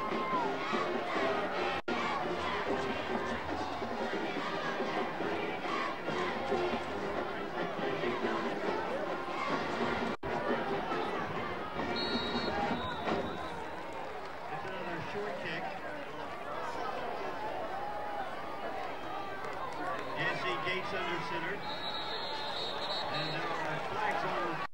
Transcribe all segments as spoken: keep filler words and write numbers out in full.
Under center. And there are flags on the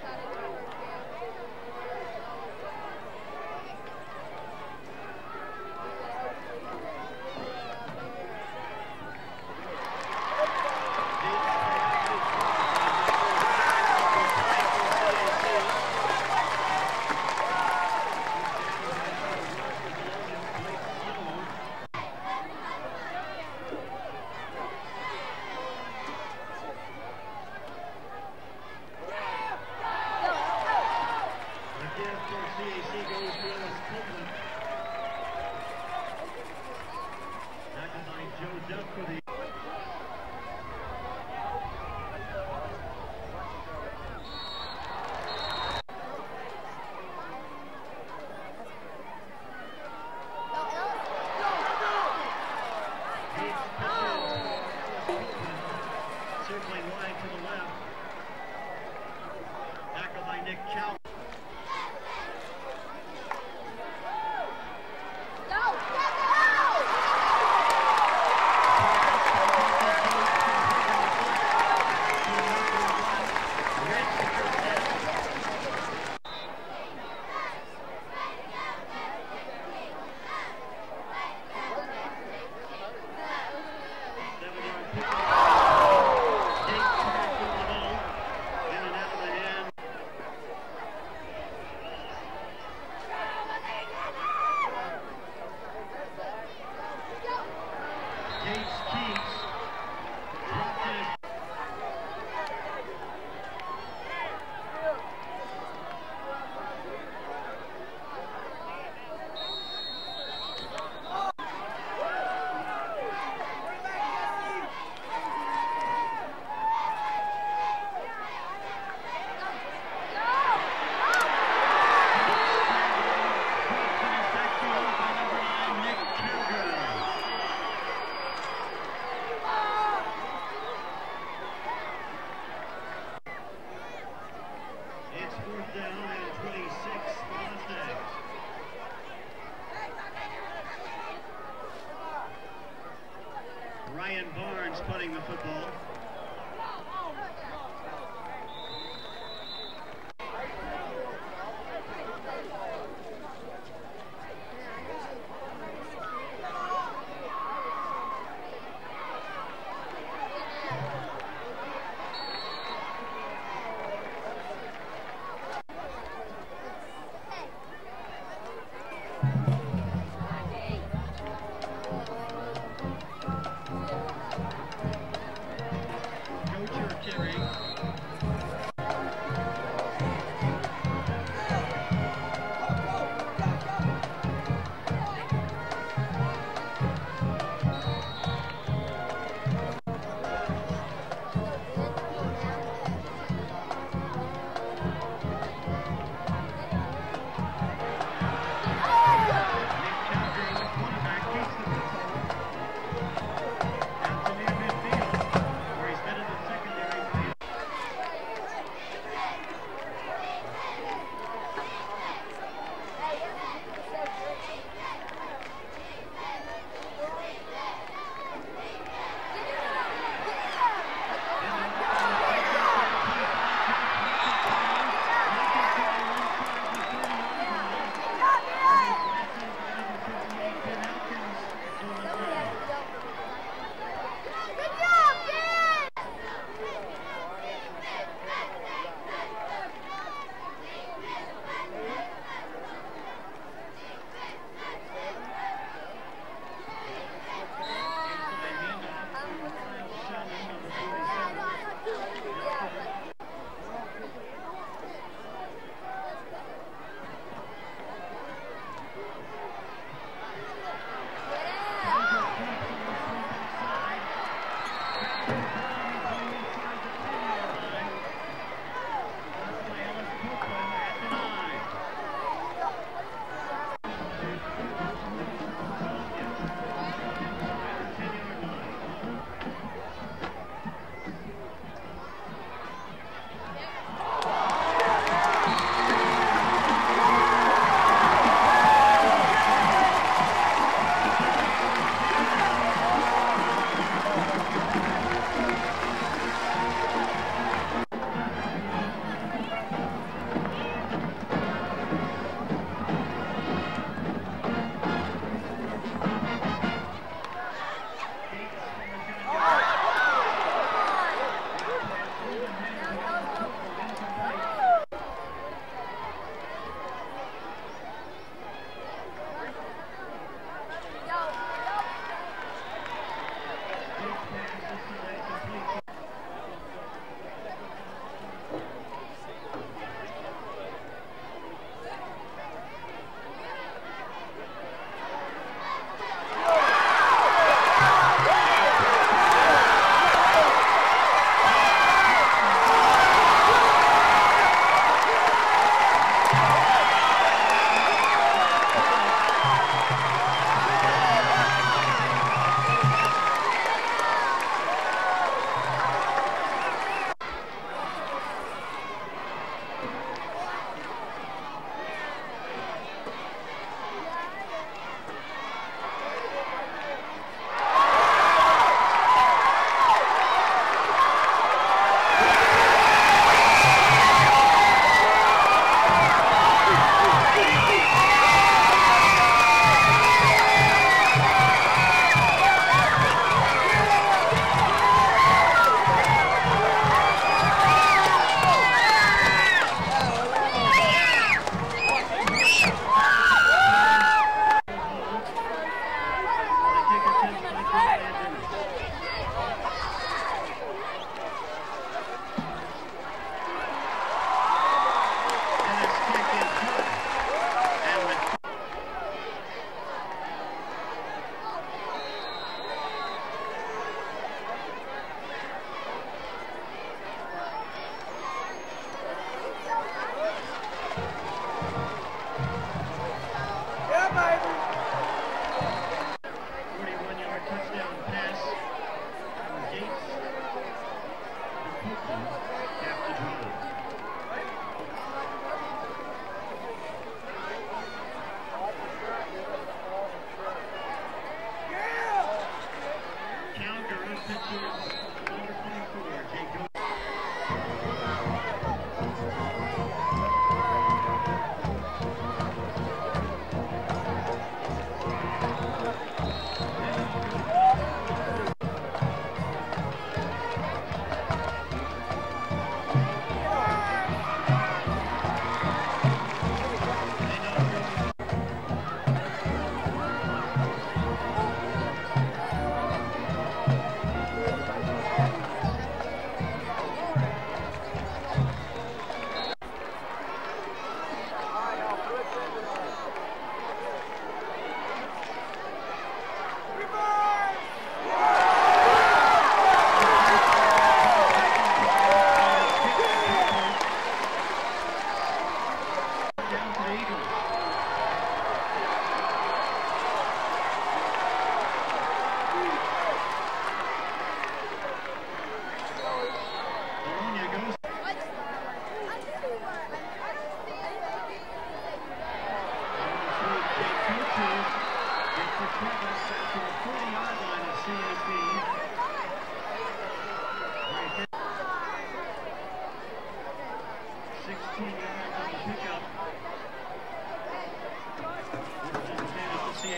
punting the football.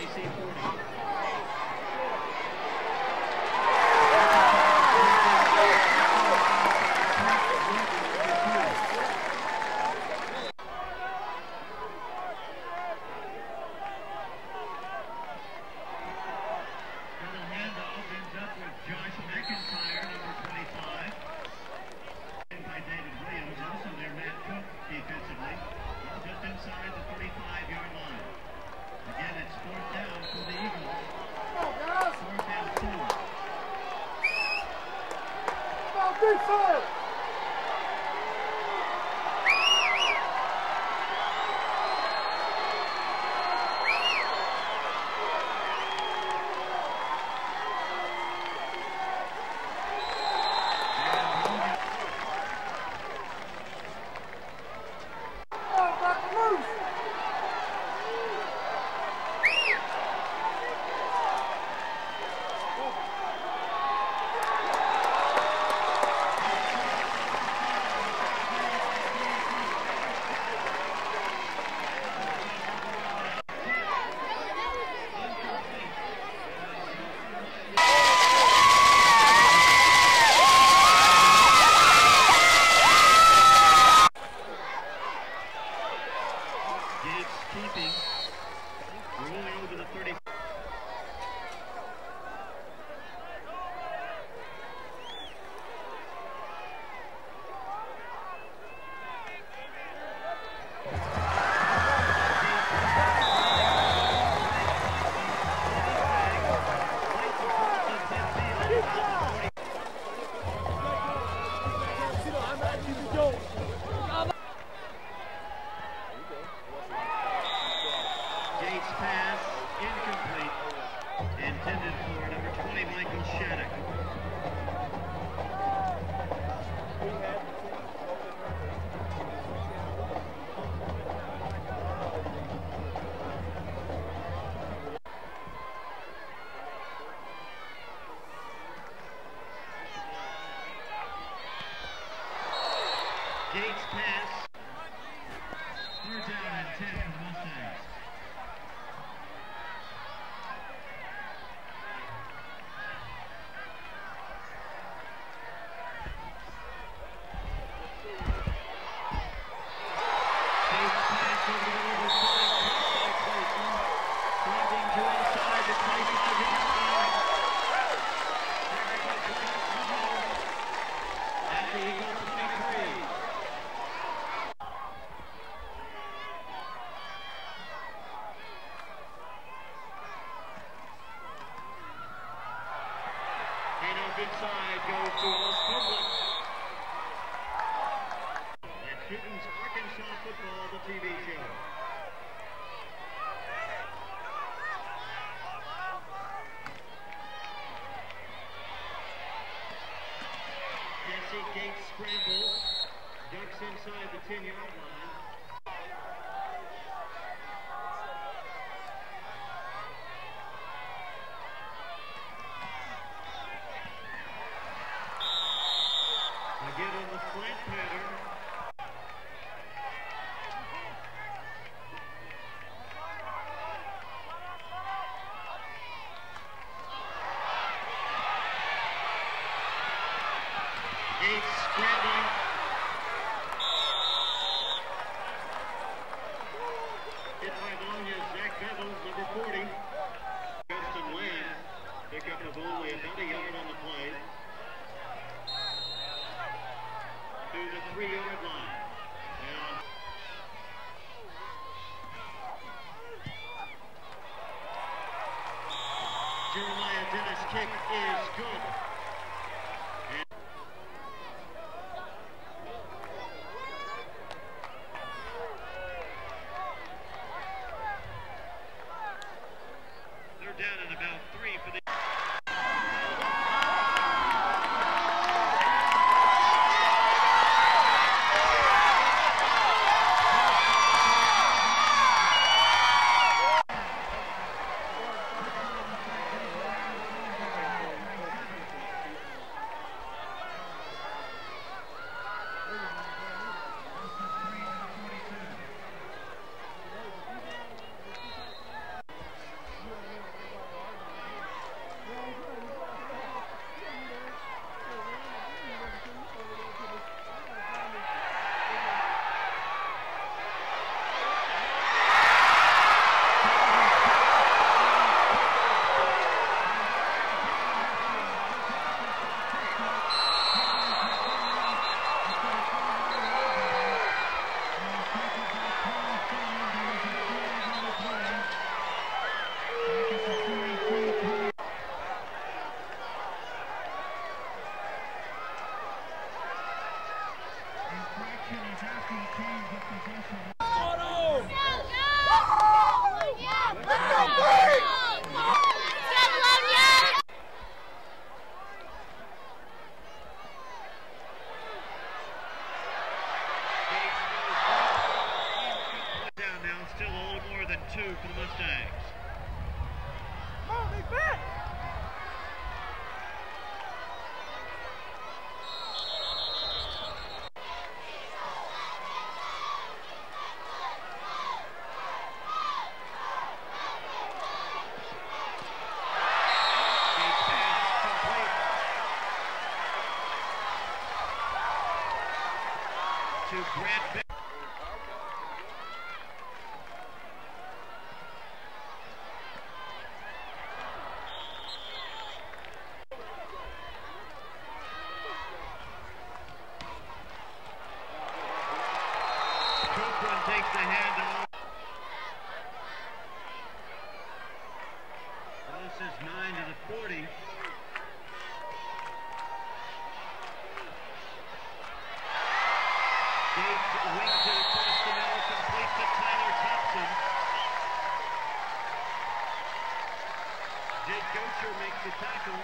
C forty. Defense! Keeping, rolling over the thirty. Pass incomplete, intended for number twenty, Michael Shattuck. Gates pass. Third down and ten for the Mustangs. Big side goes to Los Public. That's Newton's Arkansas Football, the T V show. Jesse Gates scrambles, ducks inside the ten-yard line. Again on the slant pattern. Gates scrambling. Hit by Vilonia, Zach Bevels, number forty. Justin Land, pick up of only about a yard on the play. To the three-yard line. And Jeremiah Dennis' kick is good. And they're down at about three for the Grant. Copeland takes the handoff. This is nine to the forty. Gates wings it across the middle, complete to Tyler Thompson. Jake Gocher makes the tackle.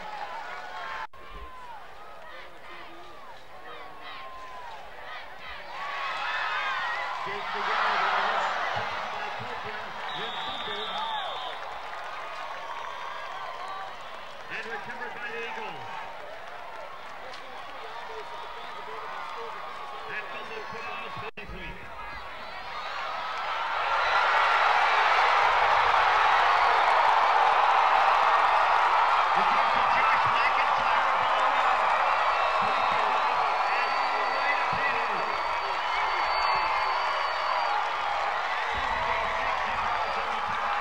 Gates the yard line, crossed by Copeland, then fumbled. And recovered by the Eagles. That fumble cross, fifty point. The kick to Josh McIntyre, Vilonia, three to right, and all the way to Peter. seventy-six yards on the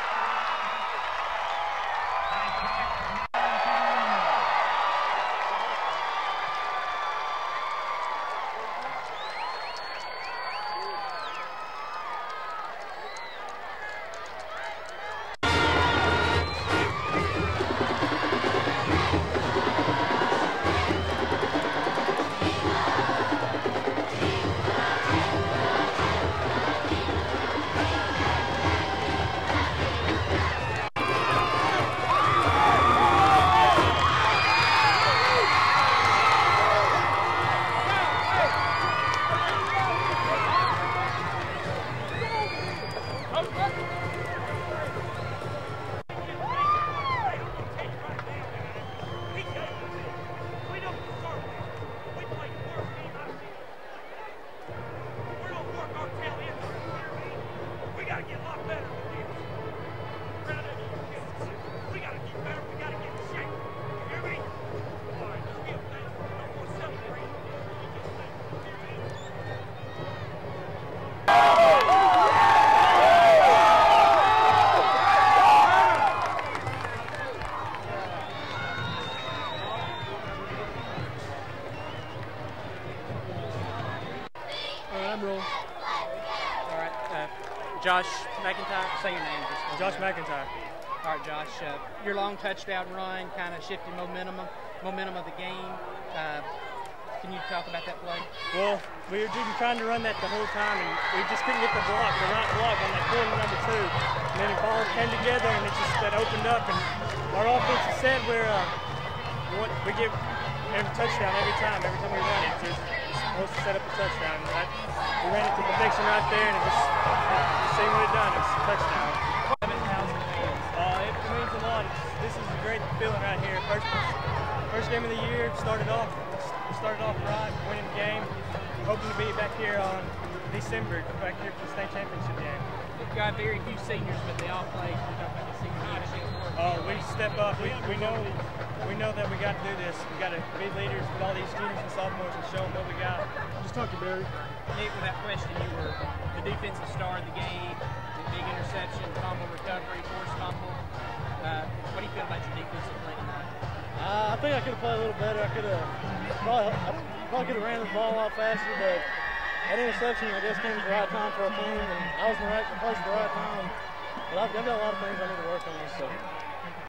Josh McIntyre, say your name. Just Josh McIntyre. All right, Josh. Uh, your long touchdown run kind of shifted momentum, momentum of the game. Uh, can you talk about that play? Well, we were just trying to run that the whole time, and we just couldn't get the block, the right block on that corner number two. And then the ball came together, and it just that opened up. And our offense is set where uh, we, want, we get every touchdown every time. Every time we run it, it's, it's supposed to set up a touchdown. And that, we ran it to perfection right there, and it just. Seen what it done, it's a touchdown. seven thousand fans. Uh, it means a lot. It's, this is a great feeling right here. First, first game of the year, started off, started off right, winning the game. Hoping to be back here on December, back here for the state championship game. We've got very few seniors, but they all play. We talk about the senior leadership. Oh, we step up. We, we know we know that we got to do this. We got to be leaders with all these juniors and sophomores and show them what we got. Just talk to Barry. Nick, without question, you were the defensive star of the game. The big interception, fumble recovery, forced fumble. Uh, what do you feel about your defensive play tonight? Uh, I think I could have played a little better. I could have probably, I probably could have ran the ball a lot faster, but that interception, I guess, came at the right time for our team, and I was in the right place at the right time. But I've, I've got a lot of things I need to work on. So.